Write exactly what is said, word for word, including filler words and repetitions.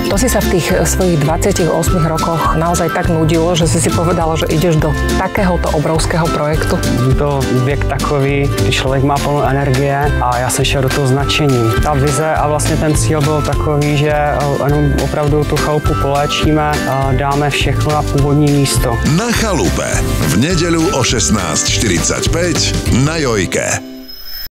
To si sa v tých svojich dvadsiatich ôsmich rokoch naozaj tak nudilo, že si si povedala, že ideš do takéhoto obrovského projektu? To věk takový, kdy člověk má plnou energie a já jsem šel do toho s nadšením. Ta vize a vlastně ten cíl byl takový, že jenom opravdu tu chalupu poléčíme a dáme všechno na původní místo. Na chalupe v nedeľu o šestnáct štyridsaťpäť na Jojke.